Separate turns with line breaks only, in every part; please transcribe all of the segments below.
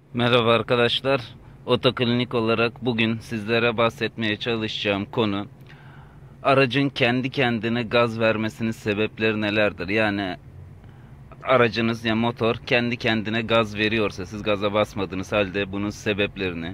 Merhaba arkadaşlar. Otoklinik olarak bugün sizlere bahsetmeye çalışacağım konu aracın kendi kendine gaz vermesinin sebepleri nelerdir? Yani aracınız ya motor kendi kendine gaz veriyorsa siz gaza basmadığınız halde bunun sebeplerini,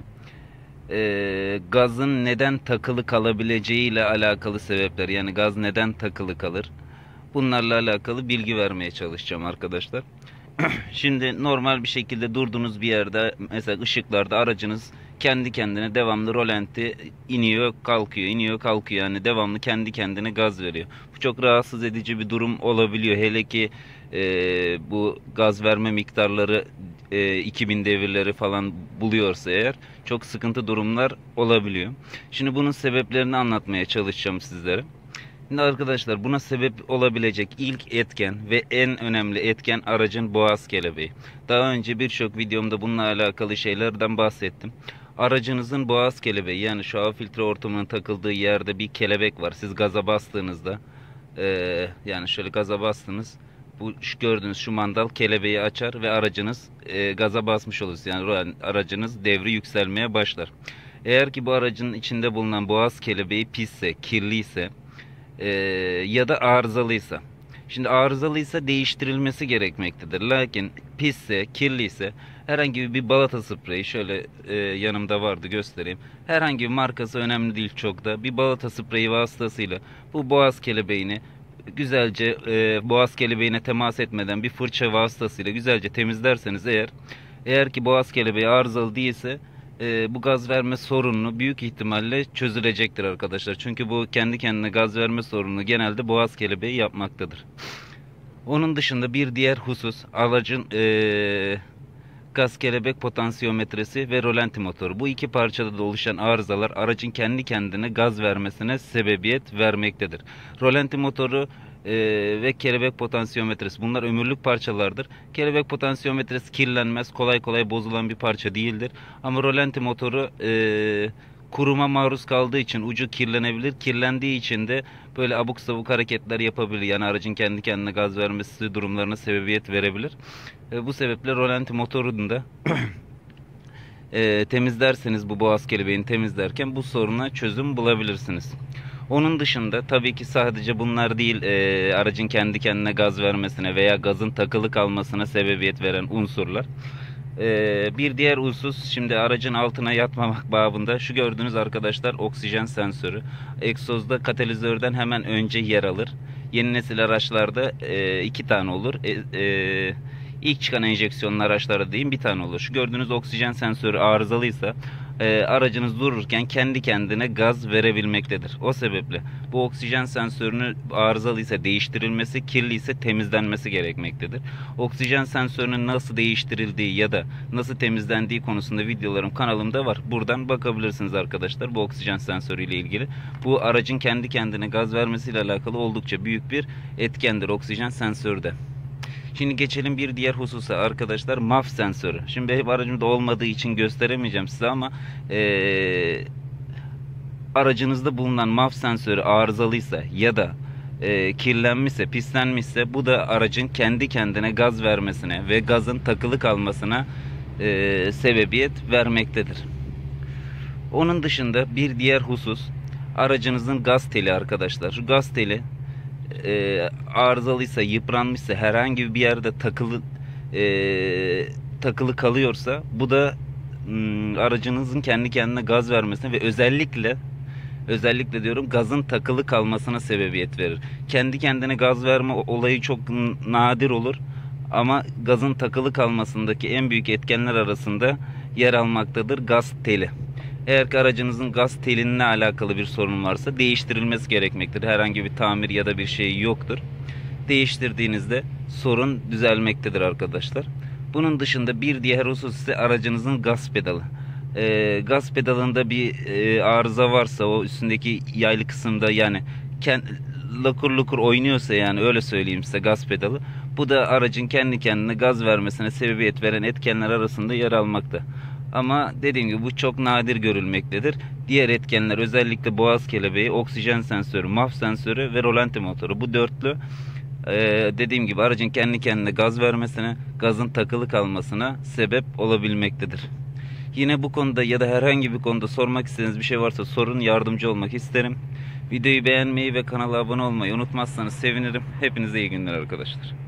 gazın neden takılı kalabileceği ile alakalı sebepler, yani gaz neden takılı kalır? Bunlarla alakalı bilgi vermeye çalışacağım arkadaşlar. Şimdi normal bir şekilde durduğunuz bir yerde, mesela ışıklarda, aracınız kendi kendine devamlı rolanti iniyor kalkıyor iniyor kalkıyor, yani devamlı kendi kendine gaz veriyor. Bu çok rahatsız edici bir durum olabiliyor, hele ki bu gaz verme miktarları 2000 devirleri falan buluyorsa eğer çok sıkıntı durumlar olabiliyor. Şimdi bunun sebeplerini anlatmaya çalışacağım sizlere. Şimdi arkadaşlar, buna sebep olabilecek ilk etken ve en önemli etken aracın boğaz kelebeği. Daha önce birçok videomda bununla alakalı şeylerden bahsettim. Aracınızın boğaz kelebeği, yani şu hava filtre hortumunun takıldığı yerde bir kelebek var. Siz gaza bastığınızda yani şöyle gaza bastınız. Bu şu gördüğünüz şu mandal kelebeği açar ve aracınız gaza basmış olur. Yani aracınız devri yükselmeye başlar. Eğer ki bu aracın içinde bulunan boğaz kelebeği pisse, kirliyse e, ya da arızalıysa. Şimdi arızalıysa değiştirilmesi gerekmektedir. Lakin pisse, kirliyse herhangi bir balata spreyi, şöyle yanımda vardı göstereyim. Herhangi bir markası önemli değil çok da. Bir balata spreyi vasıtasıyla bu boğaz kelebeğini güzelce, boğaz kelebeğine temas etmeden bir fırça vasıtasıyla güzelce temizlerseniz eğer ki boğaz kelebeği arızalı değilse bu gaz verme sorununu büyük ihtimalle çözülecektir arkadaşlar. Çünkü bu kendi kendine gaz verme sorununu genelde boğaz kelebeği yapmaktadır. Onun dışında bir diğer husus aracın gaz kelebek potansiyometresi ve rolanti motoru. Bu iki parçada da oluşan arızalar aracın kendi kendine gaz vermesine sebebiyet vermektedir. Rolanti motoru ve kelebek potansiyometresi, bunlar ömürlük parçalardır. Kelebek potansiyometresi kirlenmez, kolay kolay bozulan bir parça değildir. Ama rolanti motoru kuruma maruz kaldığı için ucu kirlenebilir. Kirlendiği için de böyle abuk sabuk hareketler yapabilir. Yani aracın kendi kendine gaz vermesi durumlarına sebebiyet verebilir. Bu sebeple rolanti motorunu da temizlerseniz, bu boğaz kelebeğini temizlerken bu soruna çözüm bulabilirsiniz. Onun dışında tabii ki sadece bunlar değil, aracın kendi kendine gaz vermesine veya gazın takılı kalmasına sebebiyet veren unsurlar. Bir diğer husus, şimdi aracın altına yatmamak babında, şu gördüğünüz arkadaşlar oksijen sensörü. Egzozda katalizörden hemen önce yer alır. Yeni nesil araçlarda iki tane olur. İlk çıkan enjeksiyonlu araçlarda diyeyim bir tane olur. Şu gördüğünüz oksijen sensörü arızalıysa aracınız dururken kendi kendine gaz verebilmektedir. O sebeple bu oksijen sensörünü arızalıysa değiştirilmesi, kirliyse temizlenmesi gerekmektedir. Oksijen sensörünün nasıl değiştirildiği ya da nasıl temizlendiği konusunda videolarım kanalımda var. Buradan bakabilirsiniz arkadaşlar, bu oksijen sensörü ile ilgili. Bu aracın kendi kendine gaz vermesiyle alakalı oldukça büyük bir etkendir oksijen sensörü de. Şimdi geçelim bir diğer hususa arkadaşlar, MAF sensörü. Şimdi benim aracımda olmadığı için gösteremeyeceğim size ama aracınızda bulunan MAF sensörü arızalıysa ya da kirlenmişse, pislenmişse, bu da aracın kendi kendine gaz vermesine ve gazın takılı kalmasına sebebiyet vermektedir. Onun dışında bir diğer husus aracınızın gaz teli arkadaşlar. Şu gaz teli arızalıysa, yıpranmışsa, herhangi bir yerde takılı kalıyorsa, bu da aracınızın kendi kendine gaz vermesine ve özellikle diyorum, gazın takılı kalmasına sebebiyet verir. Kendi kendine gaz verme olayı çok nadir olur ama gazın takılı kalmasındaki en büyük etkenler arasında yer almaktadır gaz teli. Eğer ki aracınızın gaz telinle alakalı bir sorun varsa değiştirilmesi gerekmektedir. Herhangi bir tamir ya da bir şey yoktur. Değiştirdiğinizde sorun düzelmektedir arkadaşlar. Bunun dışında bir diğer husus ise aracınızın gaz pedalı. Gaz pedalında bir arıza varsa, o üstündeki yaylı kısımda, yani lakur lukur oynuyorsa, yani öyle söyleyeyim size, gaz pedalı. Bu da aracın kendi kendine gaz vermesine sebebiyet veren etkenler arasında yer almakta. Ama dediğim gibi bu çok nadir görülmektedir. Diğer etkenler özellikle boğaz kelebeği, oksijen sensörü, MAF sensörü ve rolanti motoru. Bu dörtlü dediğim gibi aracın kendi kendine gaz vermesine, gazın takılı kalmasına sebep olabilmektedir. Yine bu konuda ya da herhangi bir konuda sormak istediğiniz bir şey varsa sorun, yardımcı olmak isterim. Videoyu beğenmeyi ve kanala abone olmayı unutmazsanız sevinirim. Hepinize iyi günler arkadaşlar.